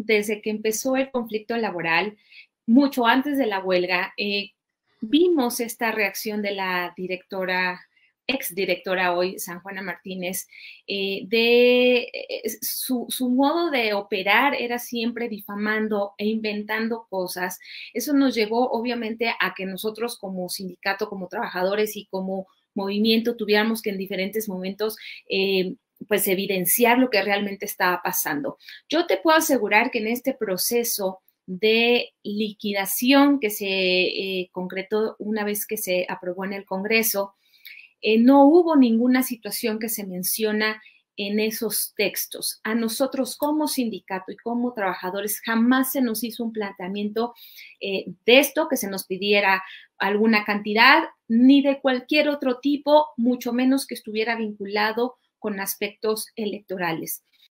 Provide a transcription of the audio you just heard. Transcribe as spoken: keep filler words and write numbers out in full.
desde que empezó el conflicto laboral, mucho antes de la huelga, eh, vimos esta reacción de la directora, exdirectora hoy, San Juana Martínez, eh, de eh, su, su modo de operar era siempre difamando e inventando cosas. Eso nos llevó obviamente a que nosotros como sindicato, como trabajadores y como movimiento tuviéramos que en diferentes momentos eh, pues evidenciar lo que realmente estaba pasando. Yo te puedo asegurar que en este proceso de liquidación que se eh, concretó una vez que se aprobó en el Congreso, eh, no hubo ninguna situación que se menciona en esos textos. A nosotros como sindicato y como trabajadores jamás se nos hizo un planteamiento eh, de esto, que se nos pidiera alguna cantidad, ni de cualquier otro tipo, mucho menos que estuviera vinculado con aspectos electorales.